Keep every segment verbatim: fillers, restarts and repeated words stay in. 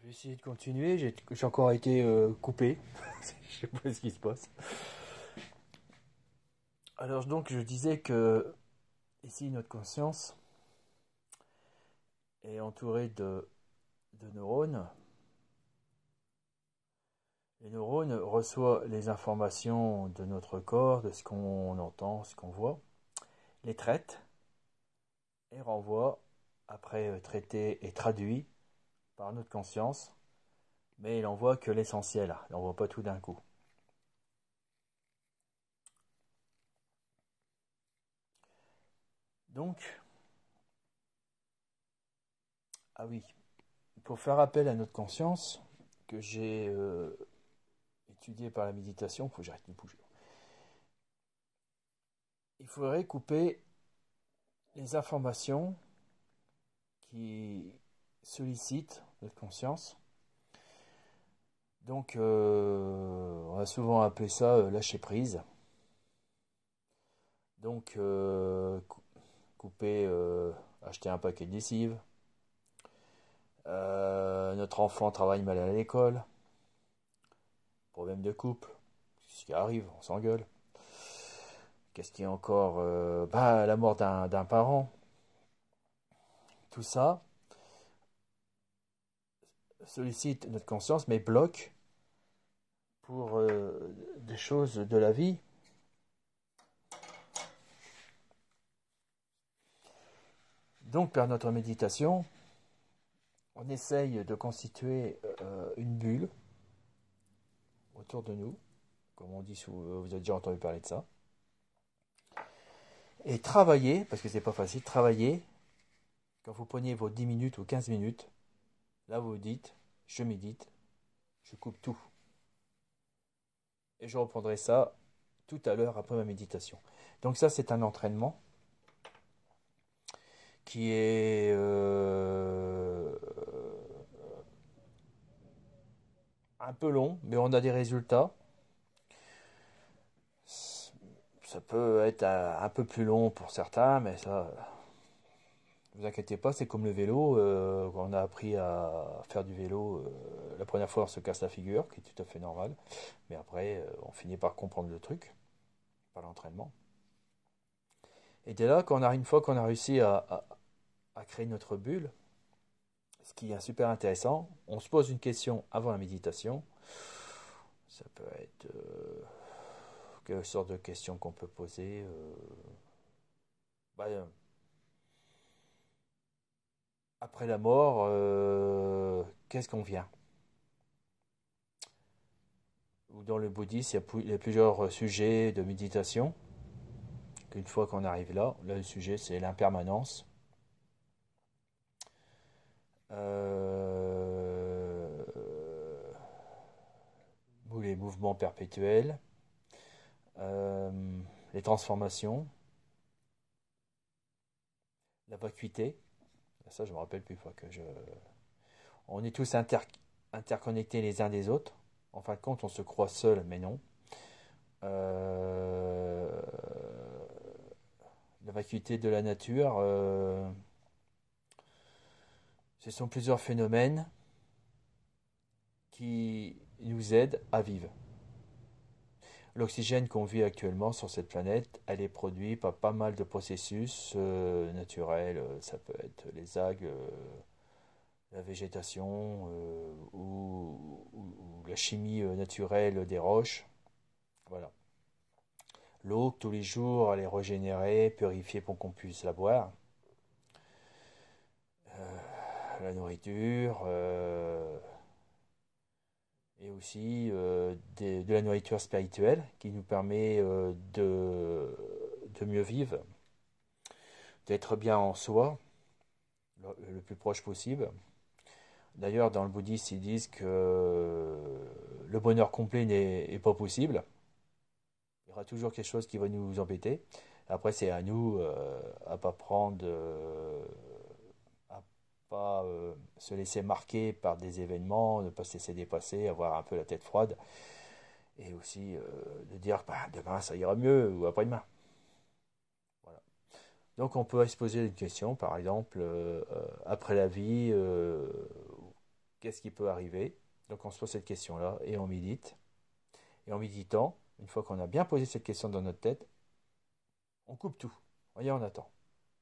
vais essayer de continuer. J'ai j'ai encore été euh, coupé. Je sais pas ce qui se passe. Alors donc je disais que ici notre conscience est entourée de, de neurones. Les neurones reçoivent les informations de notre corps, de ce qu'on entend, ce qu'on voit, les traitent et renvoient, après euh, traité et traduit par notre conscience, mais il n'envoie que l'essentiel, il n'envoie pas tout d'un coup. Donc, ah oui, pour faire appel à notre conscience, que j'ai euh, étudié par la méditation, il faut que j'arrête de bouger. Il faudrait couper les informations qui sollicitent notre conscience. Donc, euh, on a souvent appelé ça euh, lâcher prise. Donc, euh, couper, euh, acheter un paquet de lessive. Euh, notre enfant travaille mal à l'école. Problème de couple. Ce qui arrive, on s'engueule. Qu'est-ce qui est encore euh, bah, la mort d'un d'un parent. Tout ça sollicite notre conscience, mais bloque pour euh, des choses de la vie. Donc, par notre méditation, on essaye de constituer euh, une bulle autour de nous, comme on dit, sous, vous avez déjà entendu parler de ça, et travailler, parce que c'est pas facile, travailler, quand vous prenez vos dix minutes ou quinze minutes, là vous vous dites, je médite, je coupe tout. Et je reprendrai ça tout à l'heure après ma méditation. Donc ça, c'est un entraînement qui est euh, un peu long, mais on a des résultats. Ça peut être un peu plus long pour certains, mais ça, ne vous inquiétez pas, c'est comme le vélo. Euh, quand on a appris à faire du vélo, euh, la première fois on se casse la figure, qui est tout à fait normal. Mais après, euh, on finit par comprendre le truc, par l'entraînement. Et dès là, quand on a, une fois qu'on a réussi à, à, à créer notre bulle, ce qui est super intéressant, on se pose une question avant la méditation. Ça peut être euh, quelle sorte de questions qu'on peut poser. Euh, bah, euh, après la mort, euh, qu'est-ce qu'on vient? Ou dans le bouddhisme, il y a plusieurs sujets de méditation. Une fois qu'on arrive là, là le sujet c'est l'impermanence. Euh, ou les mouvements perpétuels. Euh, les transformations. La vacuité. Ça, je me rappelle plus fois que je. On est tous inter... interconnectés les uns des autres. En fin de compte, on se croit seul, mais non. Euh... La vacuité de la nature. Euh... Ce sont plusieurs phénomènes qui nous aident à vivre. L'oxygène qu'on vit actuellement sur cette planète, elle est produite par pas mal de processus euh, naturels. Ça peut être les algues, euh, la végétation euh, ou, ou, ou la chimie euh, naturelle des roches. Voilà. L'eau, tous les jours, elle est régénérée, purifiée pour qu'on puisse la boire. Euh, la nourriture, euh, et aussi euh, de, de la nourriture spirituelle qui nous permet euh, de, de mieux vivre, d'être bien en soi, le, le plus proche possible. D'ailleurs, dans le bouddhisme, ils disent que le bonheur complet n'est pas possible. Il y aura toujours quelque chose qui va nous embêter. Après, c'est à nous euh, à pas prendre, euh, à pas euh, se laisser marquer par des événements, ne pas se laisser dépasser, avoir un peu la tête froide, et aussi euh, de dire bah, demain ça ira mieux ou après-demain. Voilà. Donc, on peut se poser une question, par exemple, euh, euh, après la vie, euh, qu'est-ce qui peut arriver? Donc on se pose cette question-là et on médite. Et en méditant, une fois qu'on a bien posé cette question dans notre tête, on coupe tout. Voyez, on attend.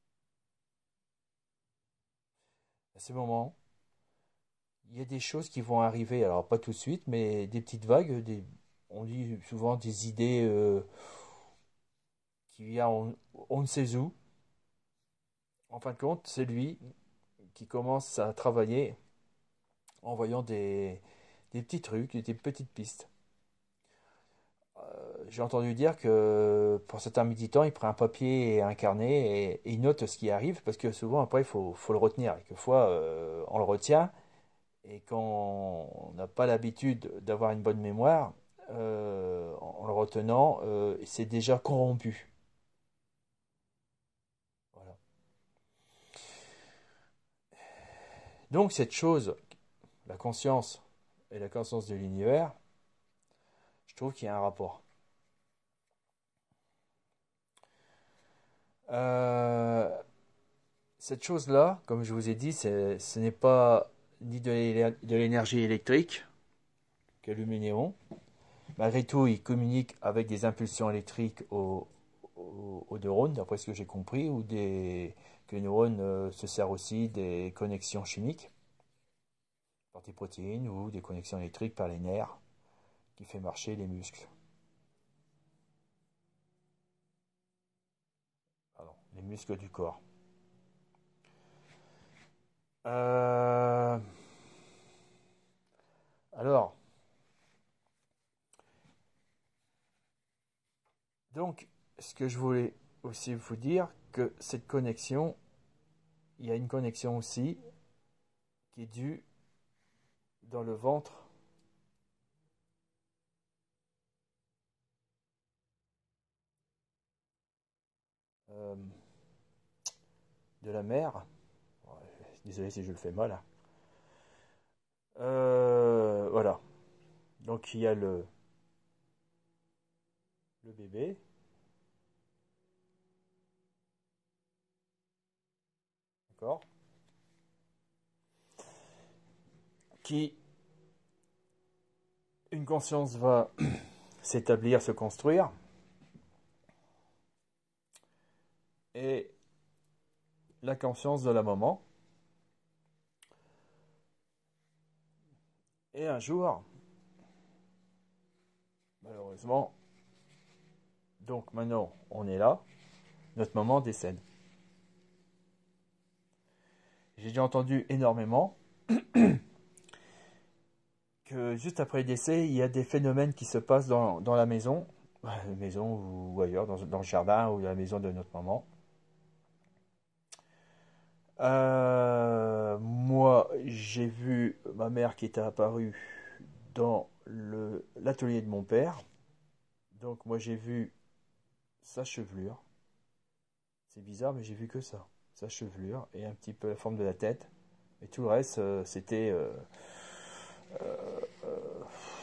À ce moment, il y a des choses qui vont arriver, alors pas tout de suite, mais des petites vagues, des, on dit souvent des idées euh, qui viennent on, on ne sait où. En fin de compte, c'est lui qui commence à travailler en voyant des, des petits trucs, des petites pistes. Euh, j'ai entendu dire que pour certains méditants, il prend un papier et un carnet et, et il note ce qui arrive parce que souvent après il faut, faut le retenir. Et quelquefois euh, on le retient et quand on n'a pas l'habitude d'avoir une bonne mémoire, euh, en le retenant, euh, c'est déjà corrompu. Voilà. Donc cette chose, la conscience et la conscience de l'univers, je trouve qu'il y a un rapport. Euh, cette chose-là, comme je vous ai dit, c'est- ce n'est pas ni de l'é- de l'énergie électrique qu'allume les néons. Malgré tout, il communique avec des impulsions électriques aux, aux- aux neurones, d'après ce que j'ai compris, ou des, que les neurones euh, se servent aussi des connexions chimiques par des protéines ou des connexions électriques par les nerfs qui fait marcher les muscles. Pardon, les muscles du corps. Euh, alors, donc, ce que je voulais aussi vous dire, que cette connexion, il y a une connexion aussi qui est due dans le ventre euh, de la mère. Désolé si je le fais mal, hein. Euh, voilà. Donc il y a le, le bébé. D'accord. Qui, une conscience va s'établir, se construire. Et la conscience de la maman. Et un jour, malheureusement, donc maintenant on est là, notre maman décède. J'ai déjà entendu énormément que juste après le décès, il y a des phénomènes qui se passent dans, dans la maison, la maison ou ailleurs, dans, dans le jardin ou la maison de notre maman. Euh, moi, j'ai vu ma mère qui était apparue dans le, l'atelier de mon père. Donc moi j'ai vu sa chevelure. C'est bizarre, mais j'ai vu que ça. Sa chevelure et un petit peu la forme de la tête. Et tout le reste, euh, c'était... euh, euh, euh,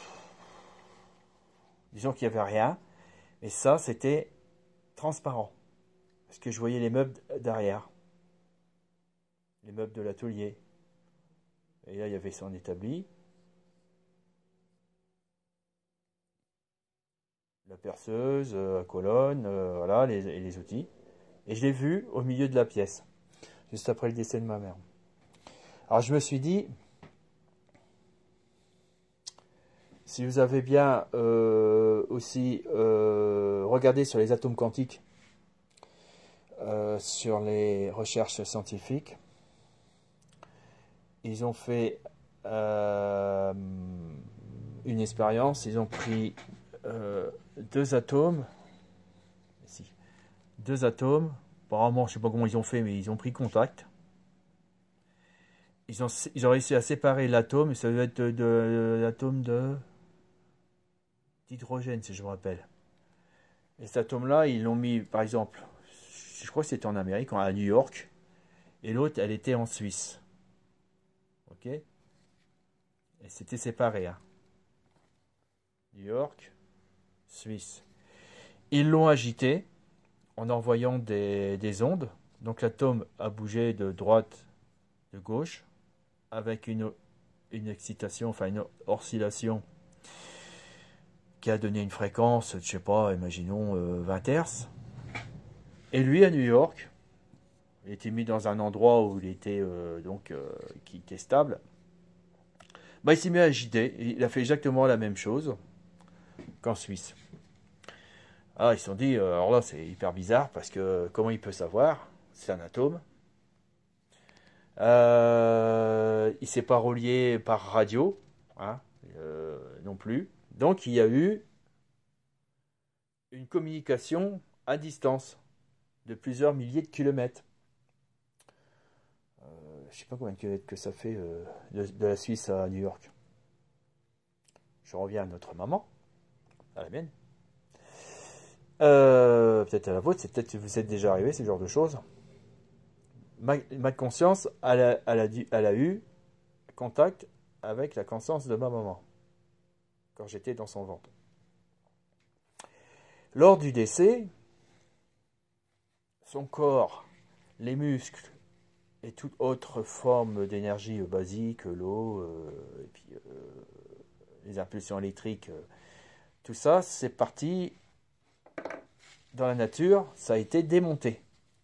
disons qu'il n'y avait rien. Et ça, c'était transparent. Parce que je voyais les meubles derrière. Les meubles de l'atelier. Et là, il y avait son établi. La perceuse, euh, la colonne, euh, voilà, les, et les outils. Et je l'ai vu au milieu de la pièce. Juste après le décès de ma mère. Alors je me suis dit... Si vous avez bien euh, aussi euh, regardé sur les atomes quantiques, euh, sur les recherches scientifiques, ils ont fait euh, une expérience. Ils ont pris euh, deux atomes, si, deux atomes. Apparemment, je ne sais pas comment ils ont fait, mais ils ont pris contact. Ils ont, ils ont réussi à séparer l'atome, et ça doit être de, de, de l'atome de d'hydrogène, si je me rappelle. Et cet atome-là, ils l'ont mis, par exemple, je crois que c'était en Amérique, à New York, et l'autre, elle était en Suisse. Ok? Et c'était séparé, hein. New York, Suisse. Ils l'ont agité en envoyant des, des ondes. Donc l'atome a bougé de droite, de gauche, avec une, une excitation, enfin une oscillation qui a donné une fréquence, je sais pas, imaginons euh, vingt hertz. Et lui à New York, il était mis dans un endroit où il était euh, donc euh, qui, qui est stable. Bah, il s'est mis à agiter. Il a fait exactement la même chose qu'en Suisse. Ah, ils se sont dit, euh, alors là c'est hyper bizarre parce que comment il peut savoir? C'est un atome. Euh, il s'est pas relié par radio, hein, euh, non plus. Donc il y a eu une communication à distance de plusieurs milliers de kilomètres. Euh, je sais pas combien de kilomètres que ça fait euh, de, de la Suisse à New York. Je reviens à notre maman, à la mienne. Euh, peut-être à la vôtre, c'est peut-être que vous êtes déjà arrivé, ce genre de choses. Ma, ma conscience, elle a, elle, a dû, elle a eu contact avec la conscience de ma maman quand j'étais dans son ventre. Lors du décès, son corps, les muscles et toute autre forme d'énergie basique, l'eau, euh, et puis euh, les impulsions électriques, euh, tout ça, c'est parti dans la nature, ça a été démonté.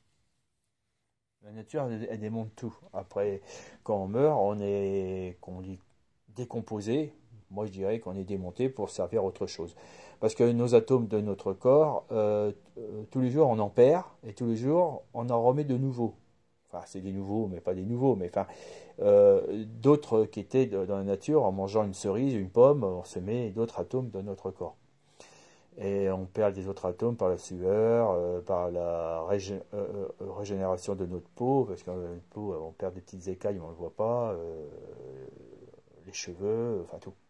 La nature, elle, elle démonte tout. Après, quand on meurt, on est, qu'on dit décomposé. Moi, je dirais qu'on est démonté pour servir à autre chose. Parce que nos atomes de notre corps, euh, euh, tous les jours, on en perd, et tous les jours, on en remet de nouveaux. Enfin, c'est des nouveaux, mais pas des nouveaux, mais enfin, euh, d'autres qui étaient dans la nature, en mangeant une cerise, une pomme, on se met d'autres atomes dans notre corps. Et on perd des autres atomes par la sueur, euh, par la régé euh, euh, régénération de notre peau, parce que notre peau, on perd des petites écailles, on ne le voit pas, euh, les cheveux, enfin tout.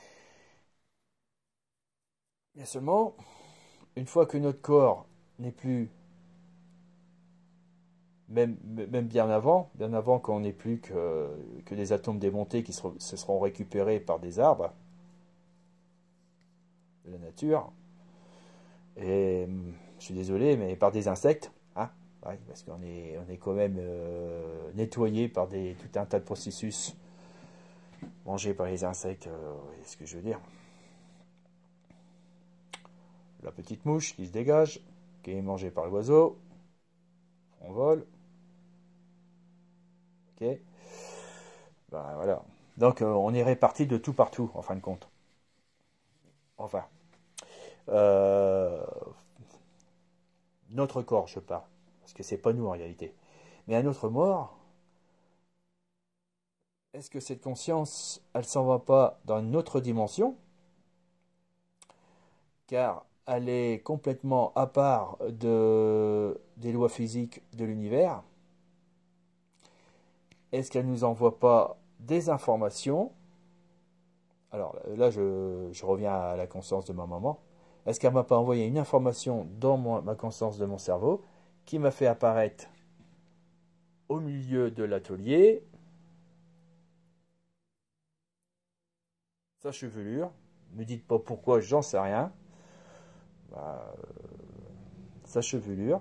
Mais seulement, une fois que notre corps n'est plus, même, même bien avant, bien avant qu'on n'ait plus que, que des atomes démontés qui se, se seront récupérés par des arbres de la nature, et je suis désolé, mais par des insectes, hein, ouais, parce qu'on est, on est quand même euh, nettoyé par des, tout un tas de processus mangés par les insectes, euh, vous voyez ce que je veux dire. La petite mouche qui se dégage, qui est mangée par l'oiseau, on vole, ok, ben voilà. Donc euh, on est répartis de tout partout, en fin de compte. Enfin, euh, notre corps, je parle, parce que c'est pas nous en réalité. Mais à notre mort, est-ce que cette conscience, elle s'en va pas dans une autre dimension? Car elle est complètement à part de, des lois physiques de l'univers. Est-ce qu'elle ne nous envoie pas des informations? Alors là, je, je reviens à la conscience de ma maman. Est-ce qu'elle ne m'a pas envoyé une information dans mon, ma conscience de mon cerveau qui m'a fait apparaître au milieu de l'atelier sa chevelure? Ne me dites pas pourquoi, j'en sais rien. Bah, euh, sa chevelure.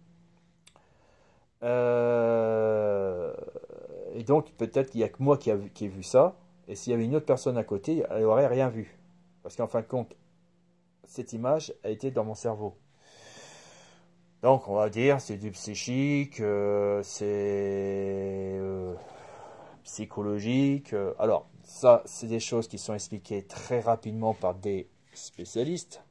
Euh, et donc peut-être qu'il n'y a que moi qui, a, qui ai vu ça. Et s'il y avait une autre personne à côté, elle n'aurait rien vu. Parce qu'en fin de compte, cette image a été dans mon cerveau. Donc on va dire c'est du psychique, euh, c'est euh, psychologique. Euh, alors ça, c'est des choses qui sont expliquées très rapidement par des spécialistes.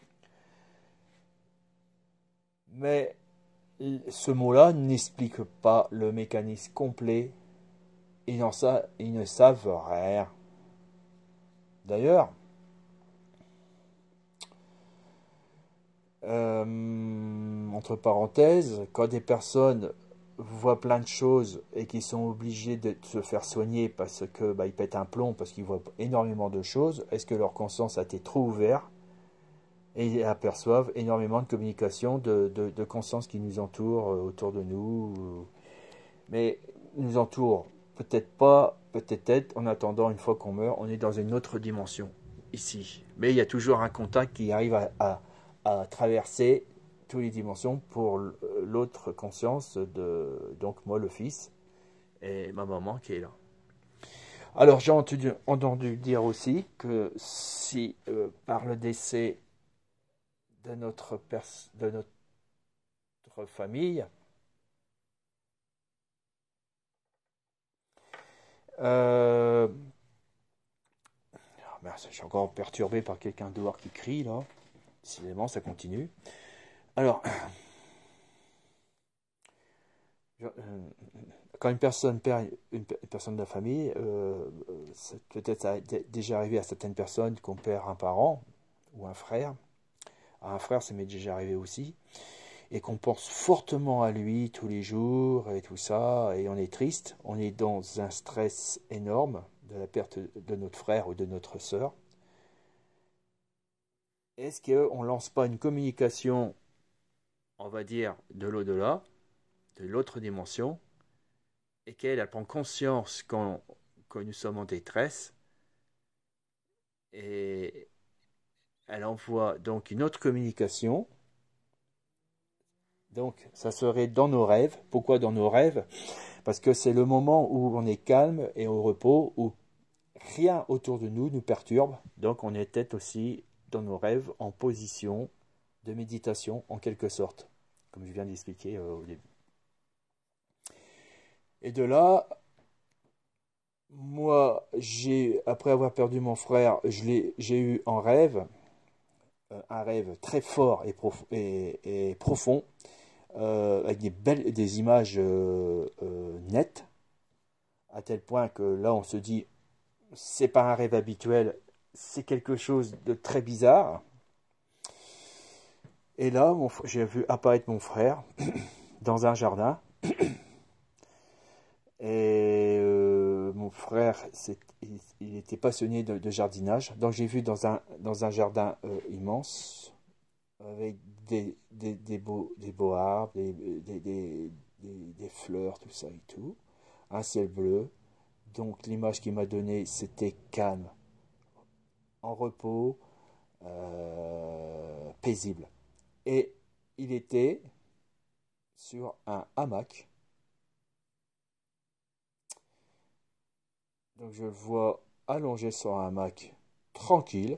Mais ce mot-là n'explique pas le mécanisme complet. Ils, en sa, ils ne savent rien. D'ailleurs, euh, entre parenthèses, quand des personnes voient plein de choses et qui sont obligés de se faire soigner parce que bah, ils pètent un plomb, parce qu'ils voient énormément de choses, est-ce que leur conscience a été trop ouverte et ils aperçoivent énormément de communication, de, de, de conscience qui nous entoure, euh, autour de nous, euh, mais nous entoure peut-être pas, peut-être en attendant, une fois qu'on meurt, on est dans une autre dimension, ici. Mais il y a toujours un contact qui arrive à, à, à traverser toutes les dimensions pour l'autre conscience, de donc moi le fils, et ma maman qui est là. Alors j'ai entendu, entendu dire aussi que si euh, par le décès de notre, pers- de notre famille, euh, ah, merde, je suis encore perturbé par quelqu'un dehors qui crie là. Décidément, ça continue. Alors, je- euh, quand une personne perd une, pe- une personne de la famille, euh, euh, c'est peut-être ça a dé- déjà arrivé à certaines personnes qu'on perd un parent ou un frère. À un frère, ça m'est déjà arrivé aussi. Et qu'on pense fortement à lui tous les jours et tout ça, et on est triste, on est dans un stress énorme de la perte de notre frère ou de notre sœur. Est-ce qu'on ne lance pas une communication, on va dire, de l'au-delà, de l'autre dimension, et qu'elle elle prend conscience quand, quand nous sommes en détresse, et elle envoie donc une autre communication. Donc ça serait dans nos rêves. Pourquoi dans nos rêves? Parce que c'est le moment où on est calme et au repos, où rien autour de nous nous perturbe. Donc on est peut-être aussi dans nos rêves en position de méditation en quelque sorte, comme je viens d'expliquer euh, au début. Et de là, moi, j'ai après avoir perdu mon frère, je l'ai, j'ai eu en rêve, euh, un rêve très fort et, prof, et, et profond, euh, avec des belles, des images euh, euh, nettes, à tel point que là, on se dit, c'est pas un rêve habituel, c'est quelque chose de très bizarre. Et là, j'ai vu apparaître mon frère dans un jardin. Et euh, mon frère, il, il était passionné de, de jardinage. Donc j'ai vu dans un, dans un jardin euh, immense, avec des, des, des, beaux, des beaux arbres, des, des, des, des, des fleurs, tout ça et tout. Un ciel bleu. Donc l'image qu'il m'a donnée, c'était calme, en repos, euh, paisible. Et il était sur un hamac. Donc je le vois allongé sur un hamac, tranquille,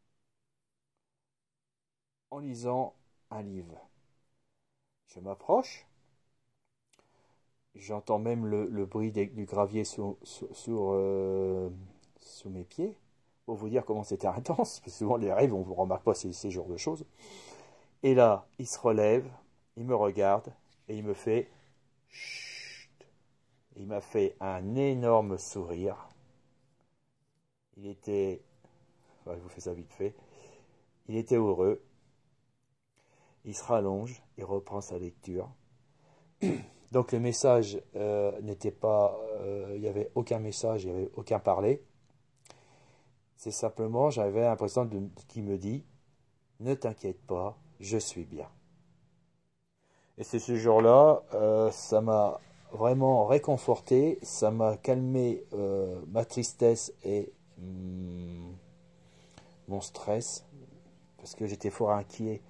en lisant un livre. Je m'approche, j'entends même le, le bruit des, du gravier sous, sous, sous, euh, sous mes pieds, pour vous dire comment c'était intense, parce que souvent les rêves, on ne remarque pas ces, ces genres de choses. Et là, il se relève, il me regarde, et il me fait chut. Il m'a fait un énorme sourire. Il était, enfin, je vous fais ça vite fait, il était heureux. Il se rallonge, il reprend sa lecture. Donc le message euh, n'était pas, euh, il n'y avait aucun message, il n'y avait aucun parler. C'est simplement, j'avais l'impression de, qu'il me dit, ne t'inquiète pas, je suis bien. Et c'est ce jour-là, euh, ça m'a vraiment réconforté, ça m'a calmé euh, ma tristesse et hum, mon stress, parce que j'étais fort inquiet.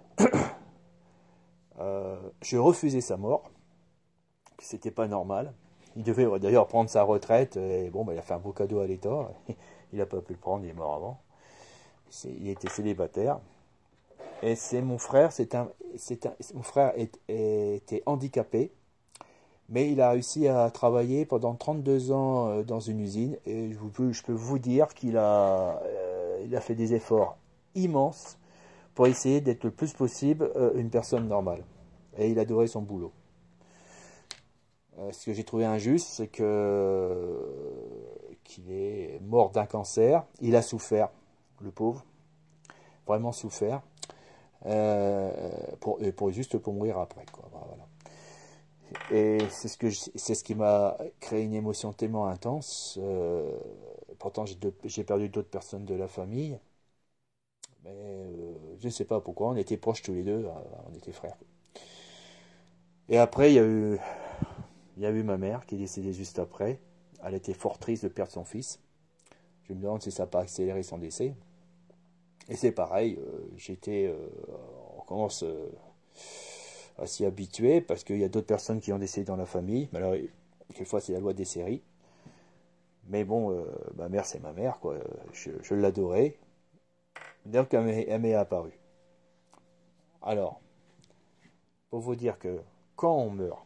euh, je refusais sa mort, c'était pas normal. Il devait d'ailleurs prendre sa retraite, et bon, bah, il a fait un beau cadeau à l'État. Il n'a pas pu le prendre, il est mort avant. Il était célibataire. Et c'est mon frère, c'est un, c'est un, mon frère est, était handicapé, mais il a réussi à travailler pendant trente-deux ans dans une usine. Et je peux, je peux vous dire qu'il a, euh, il a fait des efforts immenses pour essayer d'être le plus possible euh, une personne normale. Et il adorait son boulot. Euh, ce que j'ai trouvé injuste, c'est que euh, qu'il est mort d'un cancer. Il a souffert, le pauvre, vraiment souffert, euh, pour, et pour juste pour mourir après, quoi. Voilà. Et c'est ce que c'est ce qui m'a créé une émotion tellement intense. Euh, pourtant, j'ai perdu d'autres personnes de la famille, mais euh, je ne sais pas pourquoi. On était proches tous les deux, on était frères. Et après, il y a eu Il y a eu ma mère qui est décédée juste après. Elle était fort triste de perdre son fils. Je me demande si ça n'a pas accéléré son décès. Et c'est pareil, euh, j'étais, euh, on commence euh, à s'y habituer parce qu'il y a d'autres personnes qui ont décédé dans la famille. Mais alors, quelquefois, c'est la loi des séries. Mais bon, euh, ma mère, c'est ma mère, quoi. Je, je l'adorais. Donc, elle m'est, elle m'est apparue. Alors, pour vous dire que quand on meurt,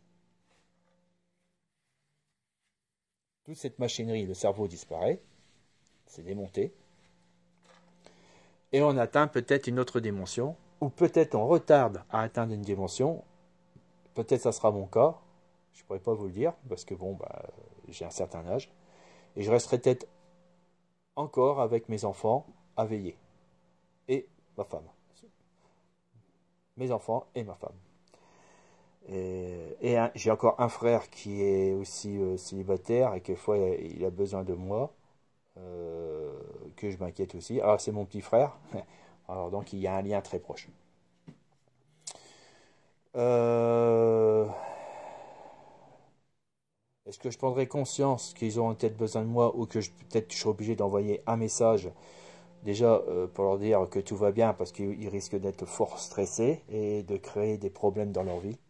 toute cette machinerie, le cerveau disparaît, c'est démonté, et on atteint peut-être une autre dimension, ou peut-être on retarde à atteindre une dimension, peut-être ça sera mon cas, je ne pourrais pas vous le dire, parce que bon, bah, j'ai un certain âge, et je resterai peut-être encore avec mes enfants à veiller, et ma femme. Mes enfants et ma femme. Et, et un, j'ai encore un frère qui est aussi euh, célibataire, et quelquefois il a besoin de moi, euh, que je m'inquiète aussi. Alors c'est mon petit frère, alors donc il y a un lien très proche. Euh, Est-ce que je prendrai conscience qu'ils auront peut-être besoin de moi, ou que je, peut-être je serai obligé d'envoyer un message déjà euh, pour leur dire que tout va bien, parce qu'ils risquent d'être fort stressés et de créer des problèmes dans leur vie.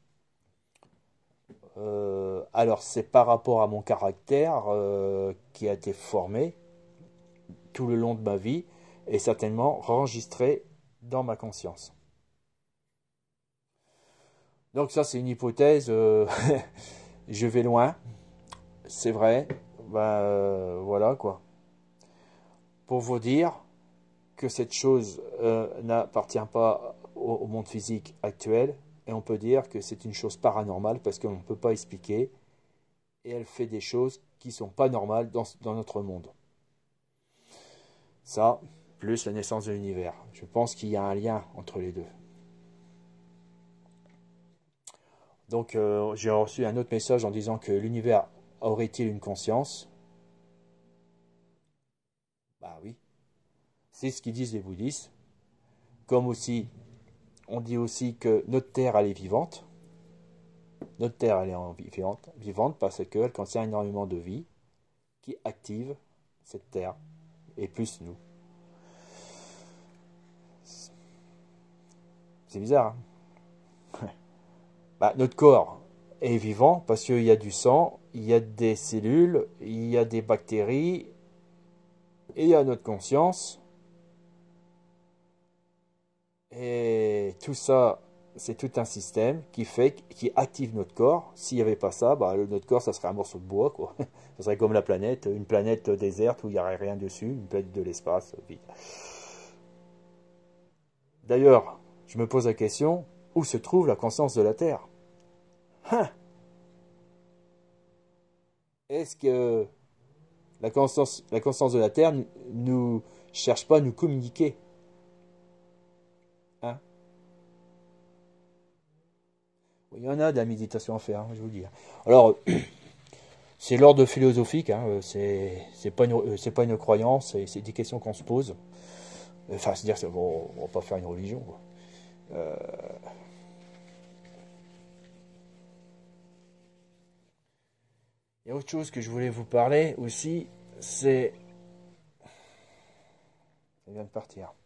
Euh, alors c'est par rapport à mon caractère euh, qui a été formé tout le long de ma vie et certainement enregistré dans ma conscience. Donc ça c'est une hypothèse, euh, je vais loin, c'est vrai, ben euh, voilà quoi. Pour vous dire que cette chose euh, n'appartient pas au, au monde physique actuel, et on peut dire que c'est une chose paranormale parce qu'on ne peut pas expliquer, et elle fait des choses qui ne sont pas normales dans, dans notre monde. Ça, plus la naissance de l'univers. Je pense qu'il y a un lien entre les deux. Donc euh, j'ai reçu un autre message en disant que l'univers aurait-il une conscience? Bah oui, c'est ce qu'ils disent les bouddhistes. Comme aussi, on dit aussi que notre Terre, elle est vivante. Notre Terre, elle est vivante, vivante parce qu'elle contient énormément de vie qui active cette Terre, et plus nous. C'est bizarre, hein? Bah, notre corps est vivant parce qu'il y a du sang, il y a des cellules, il y a des bactéries, et il y a notre conscience. Et tout ça, c'est tout un système qui fait, qui active notre corps. S'il n'y avait pas ça, bah, notre corps, ça serait un morceau de bois, quoi. Ça serait comme la planète, une planète déserte où il n'y aurait rien dessus, une planète de l'espace vide. D'ailleurs, je me pose la question, où se trouve la conscience de la Terre? Hein? Est-ce que la conscience, la conscience de la Terre ne nous cherche pas à nous communiquer? Hein? Il y en a de la méditation à faire, hein, je vous le dis. Alors, c'est l'ordre philosophique, hein, c'est c'est pas, une- c'est pas une croyance, c'est c'est des questions qu'on se pose. Enfin, c'est-à-dire qu'on ne va pas faire une religion, quoi. Euh, Il y a autre chose que je voulais vous parler aussi, c'est... Ça vient de partir.